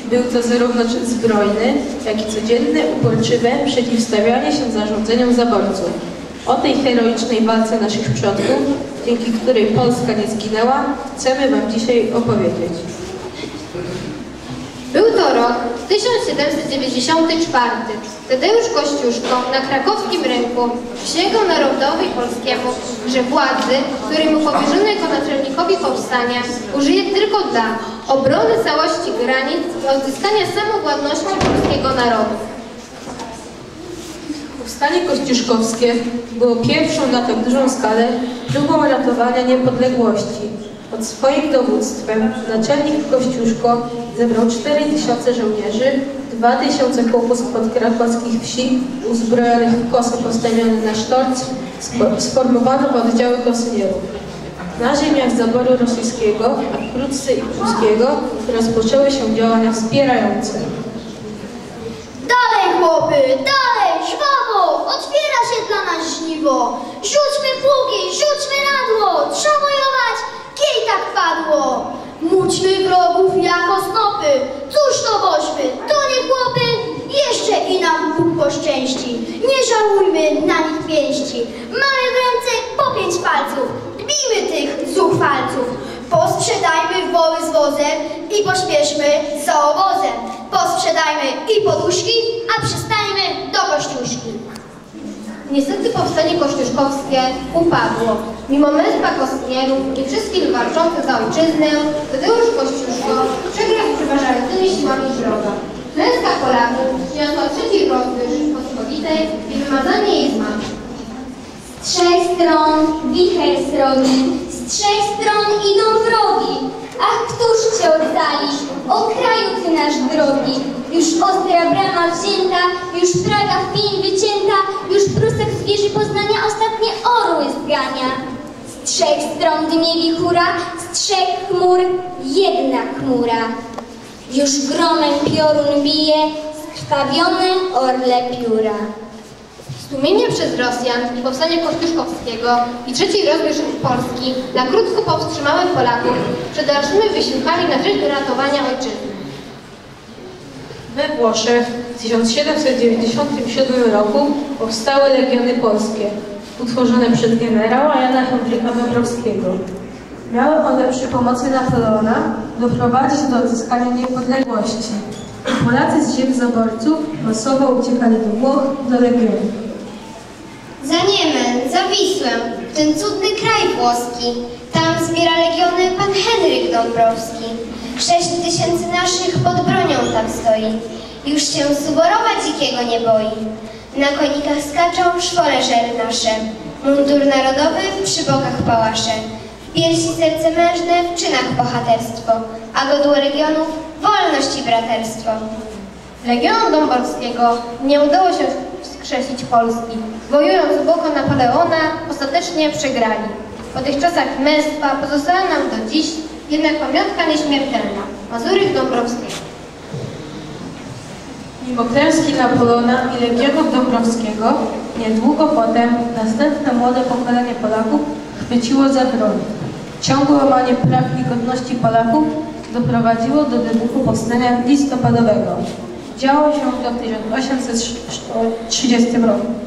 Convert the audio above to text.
Był to zarówno czyn zbrojny, jak i codzienne, uporczywe przeciwstawianie się zarządzeniom zaborców. O tej heroicznej walce naszych przodków, dzięki której Polska nie zginęła, chcemy Wam dzisiaj opowiedzieć. Był to rok 1794. Tadeusz Kościuszko na krakowskim rynku przysięgał narodowi polskiemu, że władzy, której mu powierzono jako naczelnikowi powstania, użyje tylko dla obrony całości granic i odzyskania samowładności polskiego narodu. Powstanie kościuszkowskie było pierwszą na tak dużą skalę próbą ratowania niepodległości. Pod swoim dowództwem naczelnik Kościuszko zebrał 4000 żołnierzy, 2000 chłopów spod krakowskich wsi, uzbrojonych w kosy postawione na sztorc, sformowano w oddziały kosynierów. Na ziemiach zaboru rosyjskiego, a wkrótce i pruskiego rozpoczęły się działania wspierające. Dalej, chłopy, dalej, żwawo! Otwiera się dla nas żniwo! Rzućmy pługi, rzućmy radło! Trzeba wojować, kiej tak padło! Mućmy wrogów jako snopy! Cóż to woźmy, to nie chłopy? Jeszcze i nam Bóg poszczęści! Nie żałujmy na nich pięści! Mamy w ręce po 5 palców! Bijmy tych zuchwalców! Posprzedajmy woły z wozem i pośpieszmy za obozem. Posprzedajmy i poduszki, a przystańmy do Kościuszki. Niestety powstanie kościuszkowskie upadło. Mimo męstwa kosynierów i wszystkich walczących za ojczyznę, Tadeusz Kościuszko przegrał z przeważającymi siłami wroga. Klęska Polaków przyniosła trzeci rozbiór Rzeczypospolitej i wymazanie jej z mapy. Z 3 stron wicher srogi, z 3 stron idą wrogi. Ach, któż cię oddali, o kraju ty nasz drogi. Już ostra brama wzięta, już Praga w pień wycięta, już Prusek z wieży Poznania ostatnie orły zgania. Z 3 stron dmie wichura, z 3 chmur jedna chmura. Już gromem piorun bije, skrwawione orle pióra. Stłumienie przez Rosjan powstania kościuszkowskiego i trzeci rozbiór Polski na krótko powstrzymały Polaków przed dalszymi wysiłkami na rzecz ratowania ojczyzny. We Włoszech w 1797 roku powstały Legiony Polskie, utworzone przez generała Jana Henryka Dąbrowskiego. Miały one przy pomocy Napoleona doprowadzić do odzyskania niepodległości. Polacy z ziem zaborców masowo uciekali do Włoch, do Legionów. Za Niemen, za Wisłem, ten cudny kraj włoski. Tam zbiera legiony pan Henryk Dąbrowski. 6000 naszych pod bronią tam stoi. Już się suborowa dzikiego nie boi. Na konikach skaczą szwoleżery nasze. Mundur narodowy przy bokach pałasze. W piersi serce mężne, w czynach bohaterstwo. A godło legionów wolność i braterstwo. Legionom Dąbrowskiego nie udało się wskrzesić Polski. Wojując u boku Napoleona, ostatecznie przegrali. Po tych czasach męstwa pozostała nam do dziś jednak pamiątka nieśmiertelna – Mazurych Dąbrowskiego. Mimo klęski Napoleona i Legionów Dąbrowskiego, niedługo potem następne młode pokolenie Polaków chwyciło za broń. Ciągłe łamanie praw i godności Polaków doprowadziło do wybuchu powstania listopadowego. Działo się to w 1830 roku.